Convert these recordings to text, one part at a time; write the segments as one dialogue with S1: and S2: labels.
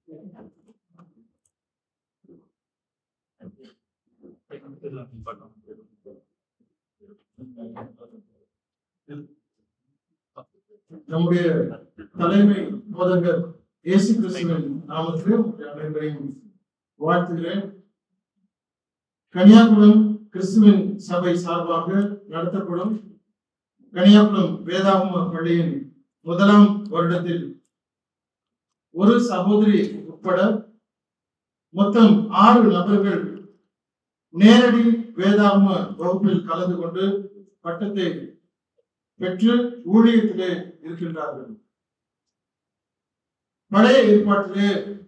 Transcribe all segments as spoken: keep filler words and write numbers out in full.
S1: நம்முடைய தலைமை போதகர் இயேசு கிறிஸ்துவின் நாமத்திலே அனைவரையும் வாழ்த்துகிறேன். கன்னியாகுளம் கிறிஸ்துவின் சபை சார்பாக நடத்தப்படும் கன்னியாகுளம் வேதாகம பள்ளியின் முதலாம் வருடத்தில் ஒரு சகோதரி உட்பட மொத்தம் ஆறு நபர்கள் நேரடி வேதாகம வகுப்பில் கலந்து கொண்டு பட்டத்தை பெற்று ஊழியத்திலே இருக்கின்றார்கள். பழைய ஏற்பாட்டிலே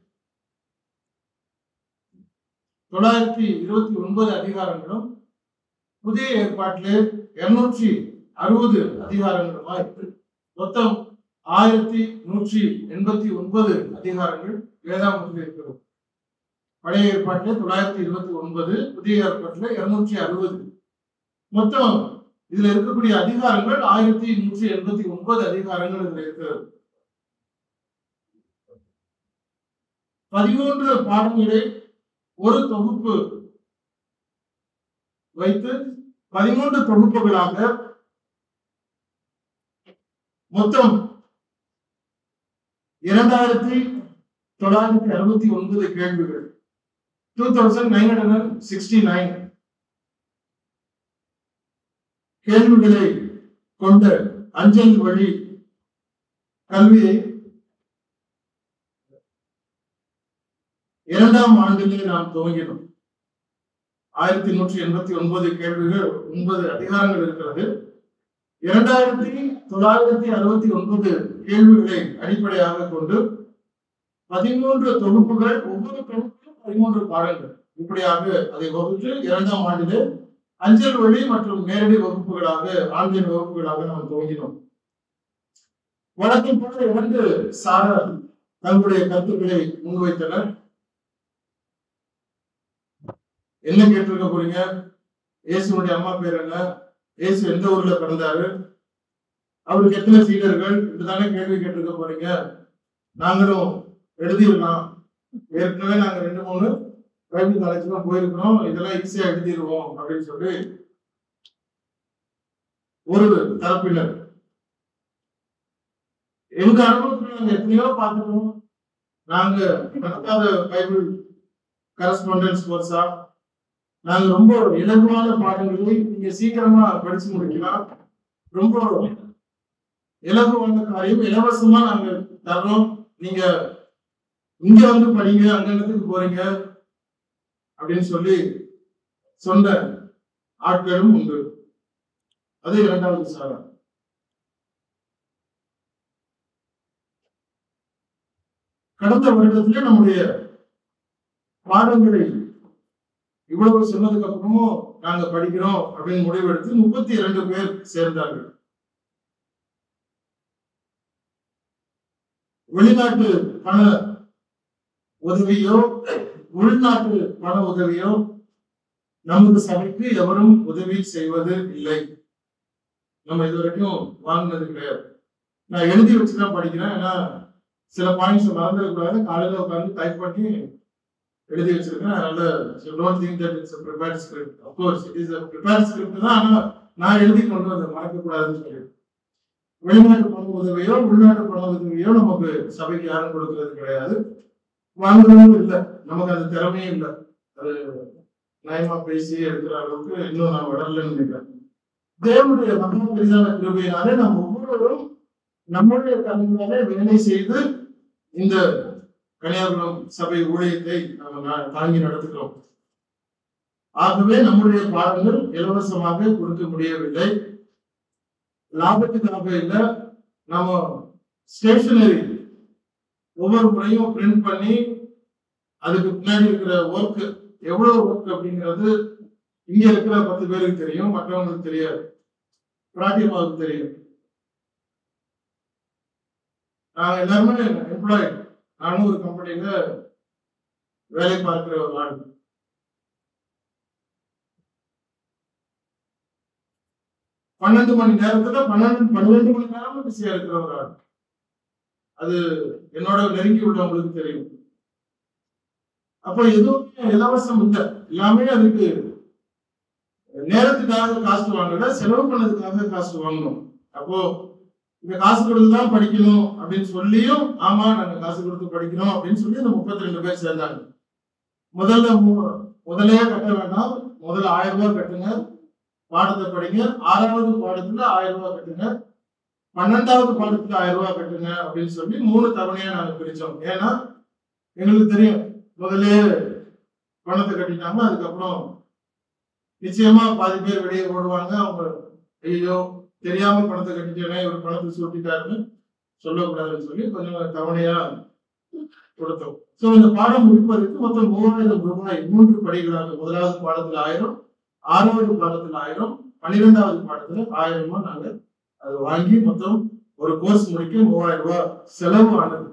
S1: தொள்ளாயிரத்தி இருபத்தி ஒன்பது அதிகாரங்களும் புதிய ஏற்பாட்டிலே இருநூற்றி அறுபது அதிகாரங்களுமாய் மொத்தம் ஆயிரத்தி நூற்றி எண்பத்தி ஒன்பது அதிகாரங்கள் வேதாகமத்தில் இருக்கிறது. பழைய ஏற்பாட்டிலே தொள்ளாயிரத்தி இருபத்தி ஒன்பது, புதிய ஏற்பாட்டிலே இருநூற்றி அறுபது. மொத்தம் இதுல இருக்கக்கூடிய அதிகாரங்கள் ஆயிரத்தி நூற்றி எண்பத்தி ஒன்பது அதிகாரங்கள் இதுல இருக்கிறது. பதிமூன்று பாடங்களை ஒரு தொகுப்பு வைத்து பதிமூன்று தொகுப்புகளாக மொத்தம் இரண்டாயிரத்தி தொள்ளாயிரத்தி அறுபத்தி ஒன்பது கேள்விகள், two thousand nine hundred sixty nine கேள்விகளை கொண்ட அஞ்சல் வழி கல்வியை இரண்டாம் ஆண்டிலே நாம் துவங்கினோம். ஆயிரத்தி நூற்றி எண்பத்தி ஒன்பது கேள்விகள், ஒன்பது அதிகாரங்கள் இருக்கிறது. இரண்டாயிரத்தி தொள்ளாயிரத்தி அறுபத்தி ஒன்பது கேள்விகளை அடிப்படையாக கொண்டு பதிமூன்று தொகுப்புகள், ஒவ்வொரு தொகுப்பிலும் பதிமூன்று பாடங்கள், இப்படியாக அதை வகுத்து இரண்டாம் ஆண்டிலே அஞ்சல் வழி மற்றும் நேரடி வகுப்புகளாக, ஆன்லைன் வகுப்புகளாக நாம் துவங்கினோம். வழக்கம் போல இரண்டு சாரர் தங்களுடைய கருத்துக்களை முன்வைத்தனர். என்ன கேட்டிருக்க போறீங்க? இயேசுடைய அம்மா பேர் என்ன? இயேசு எந்த ஊர்ல பிறந்தாரு? அவருக்கு எத்தனை சீடர்கள்? இப்படிதானே கேள்வி கேட்டிருக்க போறீங்க. நாங்களும் எழுதிடலாம். ஏற்கனவே நாங்க ரெண்டு மூணு பைபிள் காலேஜ்லாம் போயிருக்கிறோம், இதெல்லாம் ஈஸியா எழுதிடுவோம் அப்படின்னு சொல்லி ஒரு தரப்பினர். எங்க அனுபவத்துல நாங்க எத்தனையோ பார்த்துட்டோம். நாங்க நடத்தாத பைபிள் கரஸ்பாண்டன்ஸ் கோர்ஸா, நாங்க ரொம்ப இலகுவான பாடங்களை நீங்க சீக்கிரமா படிச்சு முடிக்கலாம், ரொம்ப இலகுவான காரியம் இலவசமா நாங்க தர்றோம், நீங்க இங்க வந்து படிங்க, அங்க இடத்துக்கு போறீங்க அப்படின்னு சொல்லி சொன்ன ஆட்களும் உண்டு. அது இரண்டாவது சாரா. கடந்த வருடத்திலே நம்முடைய பாடங்களை இவ்வளவு சொன்னதுக்கு அப்புறமும் நாங்க படிக்கிறோம் அப்படின்னு முடிவெடுத்து முப்பத்தி இரண்டு பேர் சேர்ந்தார்கள். வெளிநாட்டு பண உதவியோ உள்நாட்டு பண உதவியோ நமது சபைக்கு எவரும் உதவி செய்வது இல்லை. நம்ம இது வரைக்கும் வாங்கினது கிடையாது. நான் எழுதி வச்சுதான் படிக்கிறேன். ஏன்னா சில பாயிண்ட்ஸ் மறந்துடக்கூடாது. காலையில உட்காந்து டைப் பண்ணி எழுதி வச்சிருக்கேன். அதனால don't think that it's a prepared script. Of course it is a prepared script தான். ஆனா நான் எழுதி கொண்டு அதை மறக்க கூடாதுன்னு சொல்லி வெளிநாட்டு பண உதவியோ உள்நாட்டு பண உதவியோ நமக்கு சபைக்கு யாரும் கொடுக்கறது கிடையாது, வாங்குறதும் இல்லை. நமக்கு அது திறமையும் இல்லை. அது நயமா பேசி எடுக்கிற அளவுக்கு இன்னும் நான் வளரலன்னு நினைக்கிறேன். தேவனுடைய மகா பெரிதான கிருபையினாலே நம்ம ஒவ்வொருவரும் நம்முடைய கல்வியாலே வேலை செய்து இந்த கன்னியாகுளம் சபை ஊழியத்தை நம்ம தாங்கி நடத்துகிறோம். ஆகவே நம்முடைய பாடங்கள் இலவசமாக கொடுக்க முடியவில்லை, லாபத்துக்காக இல்லை. நம்ம ஸ்டேஷனரி ஒவ்வொரு முறையும் பிரிண்ட் பண்ணி அதுக்கு பின்னாடி இருக்கிற ஒர்க் எவ்வளவு ஒர்க் அப்படிங்கிறது இங்க இருக்கிற பத்து பேருக்கு தெரியும், மற்றவங்களுக்கு தெரியாது, பிராட்டியமாவுக்கு தெரியும். நாங்க எல்லாருமே எம்ப்ளாய். நானும் ஒரு கம்பெனியில வேலை பார்க்கிற ஒரு ஆள். பன்னெண்டு மணி நேரத்துல பன்னெண்டு பன்னிரெண்டு மணி நேரமும் பிஸியா இருக்கிற ஒரு ஆள். அது என்னோட நெருங்கி உள்ளவங்களுக்கு தெரியும். அப்போ எதுவுமே இலவசம் இல்லை, எல்லாமே அதுக்கு நேரத்துக்காக காசு வாங்கல, செலவு பண்ணதுக்காக காசு வாங்கணும். அப்போ இந்த காசு கொடுத்துதான் படிக்கணும் அப்படின்னு சொல்லியும் ஆமா நாங்க காசு கொடுத்து படிக்கணும் அப்படின்னு சொல்லி இந்த முப்பத்தி ரெண்டு பேர் சேர்ந்தாங்க. முதல்ல முதலே கட்ட வேண்டாம், முதல்ல ஆயிரம் ரூபாய் கட்டுங்க, பாடத்தை படிங்க. ஆறாவது பாடத்துல ஆயிரம் ரூபாய் கட்டுங்க, பன்னெண்டாவது பாடத்துல ஆயிரம் ரூபாய் கட்டுங்க அப்படின்னு சொல்லி மூணு தவணையா நாங்க பிரிச்சோம். ஏன்னா எங்களுக்கு தெரியும் முதலே பணத்தை கட்டிட்டாங்க, அதுக்கப்புறம் நிச்சயமா பாதி பேர் வெளியே ஓடுவாங்க. அவங்க ஐயோ தெரியாம பணத்தை கட்டிட்டேனே, ஒரு பணத்தை சுட்டிட்டாருன்னு சொல்லக்கூடாதுன்னு சொல்லி கொஞ்சம் தவணையா கொடுத்தோம். சோ இந்த பாடம் முடிப்பதற்கு மொத்தம் மூவாயிரம் ரூபாய் மூன்று படிகளாக, முதலாவது பாடத்துல ஆயிரம், ஆறாவது பாடத்துல ஆயிரம், பன்னிரெண்டாவது பாடத்துல ஆயிரம் ரூபாய் நாங்க அதை வாங்கி மொத்தம் ஒரு கோர்ஸ் முடிக்க மூவாயிரம் ரூபாய் செலவு ஆனது.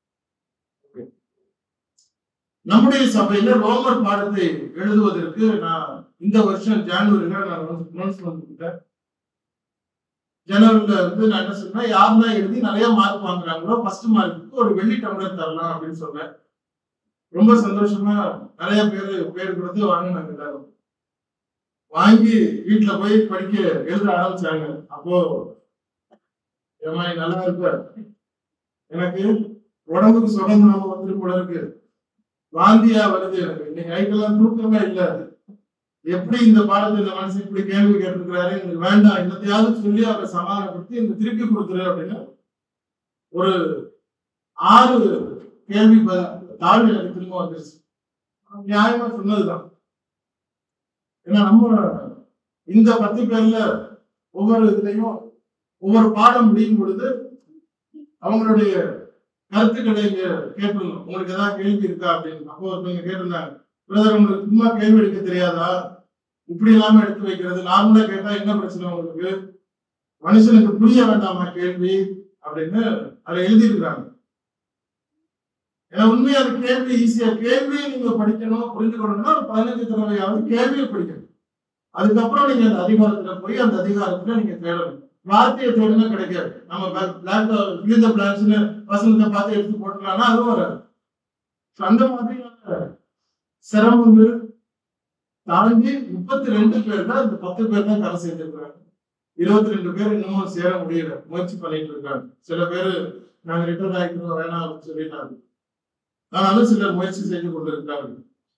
S1: நம்முடைய சபையில ரோமர் பாடத்தை எழுதுவதற்கு நான் இந்த வருஷம் ஜனவரியில நான் அனௌன்ஸ்மெண்ட் கொடுத்தேன். ஜனவரியில வந்து நான் என்ன சொன்னேன், யாருதான் எழுதி நிறைய மார்க் வாங்குறாங்களோ ஃபர்ஸ்ட் மார்க்கு ஒரு வெள்ளி டம்ளர் தரலாம் அப்படின்னு சொன்னேன். ரொம்ப சந்தோஷமா நிறைய பேர் பேர் கொடுத்து வாங்கினாங்க. எல்லாரும் வாங்கி வீட்டுல போய் படிக்க எழுத ஆரம்பிச்சாங்க. அப்போ ஏமா நல்லா இருக்க, எனக்கு உடம்புக்கு சுதந்திரம் வந்து போல இருக்கு, வாந்தியா வருது, எனக்கு இன்னைக்கு நைட்டெல்லாம் தூக்கமே இல்லை, எப்படி இந்த பாடத்தை இந்த மனசு இப்படி கேள்வி கேட்டிருக்கிறாரு, எனக்கு வேண்டாம், என்னத்தையாவது சொல்லி அவரை சமாதானப்படுத்தி இந்த திருப்பி கொடுத்துரு அப்படின்னு ஒரு ஆறு கேள்வி தாழ்வு எனக்கு திரும்ப வந்துருச்சு. நியாயமா சொன்னதுதான். ஏன்னா நம்ம இந்த பத்து பேர்ல ஒவ்வொரு இதுலையும் ஒவ்வொரு பாடம் முடியும் பொழுது அவங்களுடைய கருத்துக்களை கேட்டிருந்தோம். உங்களுக்கு ஏதாவது கேள்வி இருக்கா அப்படின்னு. அப்போ ஒருத்தவங்க கேட்டிருந்தாங்க, பிரதர் உங்களுக்கு சும்மா கேள்வி எடுக்க தெரியாதா, இப்படி இல்லாம எடுத்து வைக்கிறது, நார்மலா கேட்டா என்ன பிரச்சனை உங்களுக்கு, மனுஷனுக்கு புரிய வேண்டாமா கேள்வி அப்படின்னு அதை எழுதியிருக்கிறாங்க. ஏன்னா உண்மையா அது கேள்வி ஈஸியா, கேள்வியை நீங்க படிக்கணும் புரிஞ்சுக்கணும்னா ஒரு பதினஞ்சு தடவையாவது கேள்வியை படிக்கணும். அதுக்கப்புறம் நீங்க அந்த அதிகாரத்துல போய் அந்த அதிகாரத்துல நீங்க தேடணும். வார்த்தையை தேடுனா கிடைக்காது. நம்ம பிளாக் பிளான்ஸ்னு வசனத்தை பார்த்து எடுத்து போட்டுக்கலாம்னா அதுவும் வராது. அந்த மாதிரியான சிரமங்கள் தாண்டி முப்பத்தி ரெண்டு பேர் தான், இந்த பத்து பேர் தான் கரை சேர்ந்துருக்காங்க. இருபத்தி ரெண்டு பேர் இன்னமும் சேர முடியல, முயற்சி பண்ணிட்டு இருக்காங்க. சில பேர் நாங்க ரிட்டர்ன் ஆகிக்கிறோம் வேணாம் அப்படின்னு சொல்லிட்டாங்க. ஆனாலும் சிலர் முயற்சி செய்து கொண்டிருக்கிறார்கள்.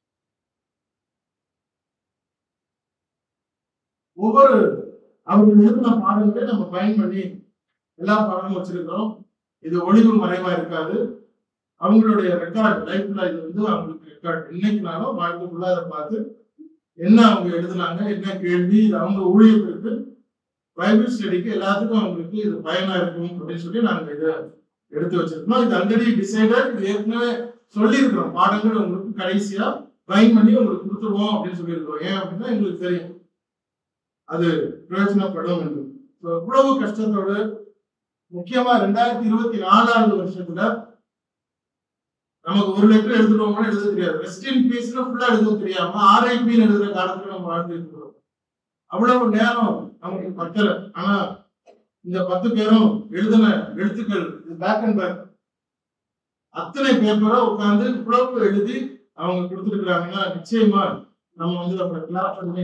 S1: ஒவ்வொரு அவர்கள் எழுதின பாடல்களை நம்ம பயன் பண்ணி எல்லா பாடலும் வச்சிருக்கிறோம். இது ஒளிவு மறைவா இருக்காது. அவங்களுடைய ரெக்கார்ட் லைஃப்ல இது வந்து அவங்களுக்கு ரெக்கார்ட். இன்னைக்குனாலும் வாழ்க்கைக்குள்ள அதை பார்த்து என்ன அவங்க எழுதுனாங்க, என்ன கேள்வி, அவங்க ஊழியத்திற்கு பைபிள் ஸ்டடிக்கு எல்லாத்துக்கும் அவங்களுக்கு இது பயனா இருக்கும் அப்படின்னு சொல்லி நாங்க இதை எடுத்து வச்சிருக்கோம். இது ஆல்ரெடி டிசைடட், இது ஏற்கனவே சொல்லி இருக்கிறோம். பாடங்கள் உங்களுக்கு கடைசியா பயன் பண்ணி உங்களுக்கு கொடுத்துருவோம் அப்படின்னு சொல்லியிருக்கிறோம். ஏன் அப்படின்னா எங்களுக்கு தெரியும் அது பிரயோஜனப்படும் என்று. இவ்வளவு கஷ்டத்தோடு முக்கியமா ரெண்டாயிரத்தி இருபத்தி நாலாவது வருஷத்துல நமக்கு ஒரு லெட்டர் எழுதுறோம்னா எழுத தெரியாது. ரெஸ்ட் இன் பீஸ்ல ஃபுல்லா எழுத தெரியாம ஆர்ஐபி எழுதுற காலத்துல நம்ம வாழ்ந்துட்டு இருக்கிறோம். அவ்வளவு நேரம் நமக்கு பத்தல. ஆனா இந்த பத்து பேரும் எழுதின எழுத்துக்கள் பேக் அண்ட் பேக் அத்தனை பேப்பரா உட்கார்ந்து இவ்வளவு எழுதி அவங்க கொடுத்துருக்காங்கன்னா நிச்சயமா நம்ம வந்து அப்ப கிளாஸ் பண்ணி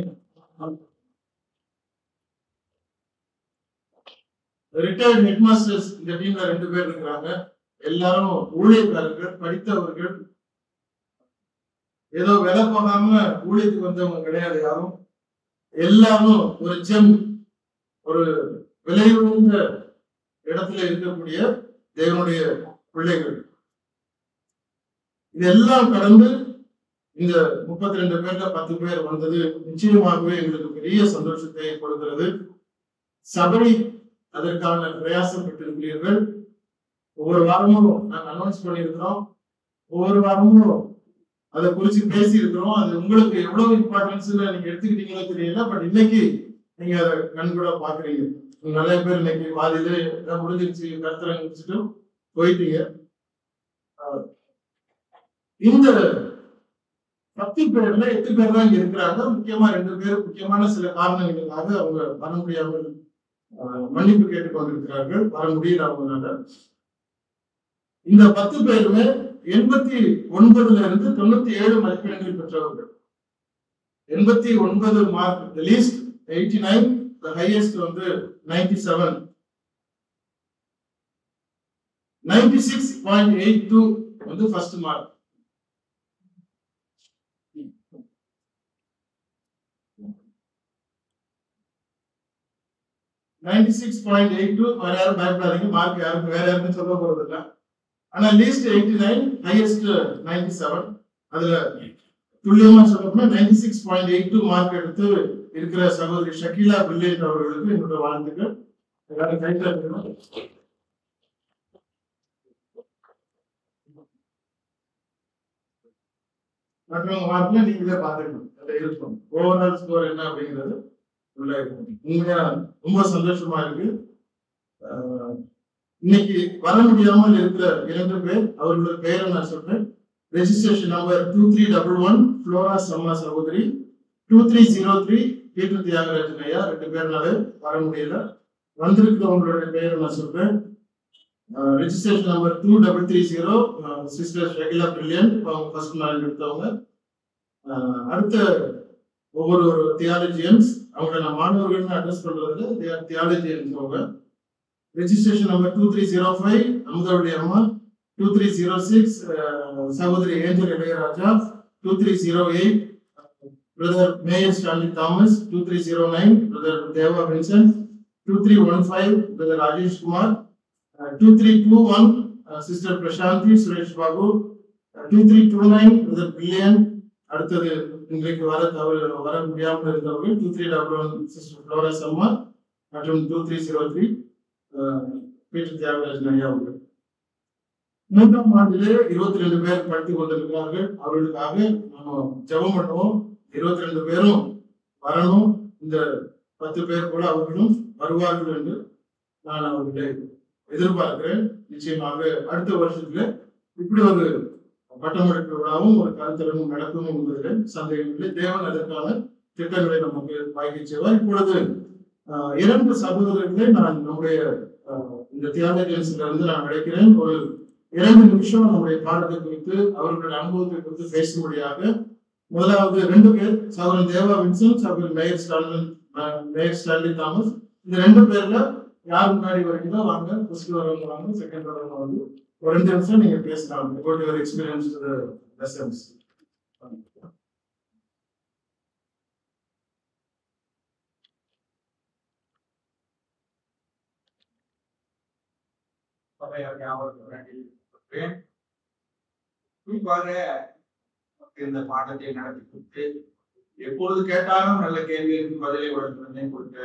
S1: ரிட்டையர்ட் ஹெட் மாஸ்டர்ஸ் இந்த டீம்ல ரெண்டு பேர் இருக்கிறாங்க. எல்லாரும் ஊழியக்காரர்கள், படித்தவர்கள், ஏதோ வேலை போகாம ஊழியத்துக்கு வந்தவங்க கிடையாது யாரும். எல்லாரும் ஒரு ஜெம், ஒரு விலை உயர்ந்த இடத்துல இருக்கக்கூடிய தேவனுடைய பிள்ளைகள். இதெல்லாம் கடந்து இந்த முப்பத்தி ரெண்டு பேர்ல பத்து பேர் வந்தது நிச்சயமாகவே எங்களுக்கு பெரிய சந்தோஷத்தை கொடுக்கிறது. சபை அதற்கான பிரயாசம் பெற்றிருக்கிறீர்கள். ஒவ்வொரு வாரமும் நாங்கள் அனௌன்ஸ் பண்ணியிருக்கிறோம், ஒவ்வொரு வாரமும் அதை குறிச்சு பேசி இருக்கிறோம். அது உங்களுக்கு எவ்வளவு இம்பார்ட்டன்ஸ் நீங்க எடுத்துக்கிட்டீங்களோ தெரியல. பட் இன்னைக்கு நீங்க அதை கண்கூட பாக்குறீங்க. நிறைய பேர் இன்னைக்கு வாதியில முடிஞ்சிருச்சு, கருத்தரை முடிச்சுட்டு போயிட்டீங்க. இந்த பத்து பேர்ல எட்டு பேர் தான் இங்க இருக்கிறாங்க. முக்கியமா ரெண்டு பேர் முக்கியமான சில காரணங்களுக்காக அவங்க வர முடியாமல் மன்னிப்பு கேட்டுக் கொண்டிருக்கிறார்கள். வர முடியல அவங்களால. இந்த பத்து பேருமே எண்பத்தி ஒன்பதுல இருந்து தொண்ணூத்தி ஏழு மதிப்பெண்கள் பெற்றவர்கள். எண்பத்தி ஒன்பது mark the least, eighty-nine the highest வந்து ninety-seven. ninety-six point eight two வந்து first mark. ninety-six point eight two வேற யாரும் பயப்படாதீங்க, மார்க் யாருக்கு வேற யாருக்கும் சொல்ல போறது இல்லை. ஆனா லீஸ்ட் eighty-nine, ஹையஸ்ட் ninety-seven. அதுல துல்லியமா சொல்ல போனா ninety-six point eight two mark எடுத்து இருக்கிற சகோதரி ஷக்கீலா பிரில்லியன்ட் அவர்களுக்கு என்னோட வாழ்த்துக்கள். எல்லாரும் கைட்ல இருக்கணும். மற்றவங்க மார்க்ல நீங்களே பார்த்துக்கணும், அதை இருக்கும் ஓவரால் ஸ்கோர் என்ன அப்படிங்கிறது உள்ள இருக்கும். உண்மையா ரொம்ப சந்தோஷமா இருக்கு. இன்னைக்கு வர முடியாமல் இருக்கிற இரண்டு பேர், அவர்களோட பெயரை நான் சொல்றேன். Registration number two three double one Flora Samma சகோதரி, two three zero three Peter Thiyagarajan ஐயா. ரெண்டு பேர்னால வர முடியல. வந்திருக்கிறவங்களுடைய பெயரை நான் சொல்றேன். Registration number two double three zero sister Shakila Brilliant, அவங்க ஃபர்ஸ்ட் நாள் எடுத்தவங்க. அடுத்த ஒவ்வொரு ஒரு தியாலஜியன்ஸ், அவங்கள நான் மாணவர்கள்னு அட்ரஸ் பண்றது தியாலஜியன்ஸ். அவங்க registration number two three zero five Amudhavalli அம்மா, டூ த்ரீ ஜீரோ சிக்ஸ் சகோதரி Angel Ilayaraja, two three zero eight brother Mayer Stanley Thomas, two three zero nine brother Deva Vinson, two three one five brother Rajesh Kumar, two three two one sister Prashanthi Suresh Babu, two three two nine brother Billion. அடுத்தது இன்றைக்கு வர தவறு வர முடியாமல் இருந்தவர்கள் two three double one sister Flora Samma மற்றும் two three zero three Peter Thiyagarajan ஐயா அவர்கள். மூன்றாம் ஆண்டிலே இருபத்தி ரெண்டு பேர் படித்துக் கொண்டிருக்கிறார்கள். அவர்களுக்காக நம்ம ஜெபம் பண்ணுவோம். இருபத்தி ரெண்டு பேரும் வரணும். இந்த பத்து பேர் கூட அவர்களும் வருவார்கள் என்று நான் அவர்களை எதிர்பார்க்கிறேன். நிச்சயமாக அடுத்த வருஷத்துல இப்படி ஒரு பட்டமளிப்பு விழாவும் ஒரு கருத்தரங்கும் நடக்கும் என்பதில் சந்தேகமில்லை. தேவன் அதற்கான திட்டங்களை நமக்கு வாங்கி செய்வார். இப்பொழுது இரண்டு சகோதரர்களை நான் நம்முடைய இந்த தியாகராஜன்ஸ்ல இருந்து நான் அழைக்கிறேன். ஒரு இரண்டு நிமிஷம் நம்முடைய பாடத்தை குறித்து அவர்களுடைய அனுபவத்தை குறித்து பேசும்படியாக. முதலாவது ரெண்டு பேர், சகோதரன் தேவா வின்சன், சகோதரன் Mayer Stanley Mayer Stanley Thomas. இந்த ரெண்டு பேர்ல யார் முன்னாடி வரீங்களோ வாங்க. ஃபர்ஸ்ட் வரவங்க வாங்க, செகண்ட் வரவங்க வந்து ஒரு ரெண்டு நிமிஷம் நீங்க பேசலாம். about your experience to the lessons.
S2: இந்த பாடத்தை நடத்தி கொடுத்து எப்பொழுது கேட்டாலும் நல்ல கேள்விகளுக்கு பதிலை உடனே கொடுக்க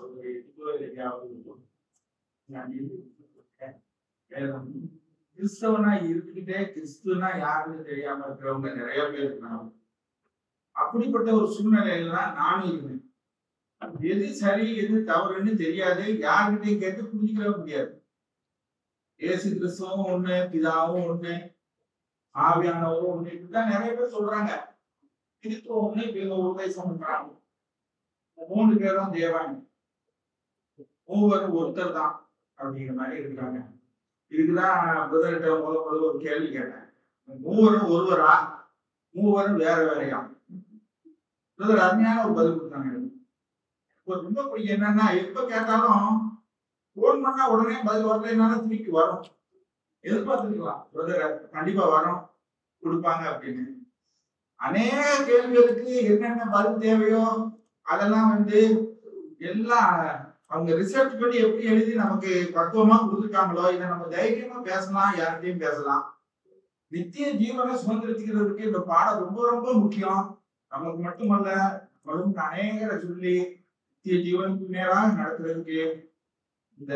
S2: கிறிஸ்தவனா இருந்துகிட்டே கிறிஸ்துவனா யாருன்னு தெரியாம இருக்கிறவங்க நிறைய பேர் இருக்காங்க. அப்படிப்பட்ட ஒரு சூழ்நிலையில தான் நானும் இருந்தேன். எது சரி எது தவறுன்னு தெரியாது, யாருக்கிட்டையும் கேட்டு புரிஞ்சுக்கவே முடியாது. ஏசு கிறிஸ்துவும் ஒண்ணு, பிதாவும் ஒண்ணு, ஆவியானவரும் ஒண்ணு, இப்படிதான் நிறைய பேர் சொல்றாங்க. கிறிஸ்துவ ஒண்ணு இவங்க உபதேசம் பண்றாங்க. மூணு பேரும் தேவாங்க, மூவரும் ஒருத்தர் தான் அப்படிங்கிற மாதிரி இருக்காங்க. இதுக்குதான் புதர்கிட்ட முத முதல்ல ஒரு கேள்வி கேட்டேன். மூவரும் ஒருவரா, மூவரும் வேற வேறையா? புதர் அருமையான ஒரு பதில் கொடுத்தாங்க. ரொம்ப பிடிக்கும். என்னன்னா, எப்ப கேட்டாலும் போன் பண்ணா உடனே பதில் வரலைன்னாலும் திருப்பி வரும். எதிர்பார்த்துக்கலாம் புதர் கண்டிப்பா வரும் கொடுப்பாங்க அப்படின்னு. அநேக கேள்விகளுக்கு என்னென்ன பதில் தேவையோ அதெல்லாம் வந்து எல்லாம் அவங்க ரிசர்ச் பண்ணி எப்படி எழுதி நமக்கு பக்குவமா கொடுத்துருக்காங்களோ, இதை நம்ம தைரியமா பேசலாம், யார்கிட்டையும் பேசலாம். நித்திய ஜீவனை சுதந்திரத்துக்கிறதுக்கு இந்த பாடம் ரொம்ப ரொம்ப முக்கியம். நமக்கு மட்டுமல்ல, நம்மளும் அநேகரை சொல்லி நித்திய ஜீவனுக்கு நேராக நடத்துறதுக்கு இந்த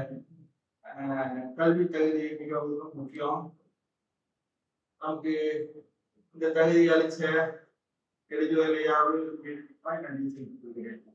S2: கல்வி தகுதி மிகவும் முக்கியம். நமக்கு இந்த தகுதி அளிச்ச எழுதுவதையாவது நன்றி செய்து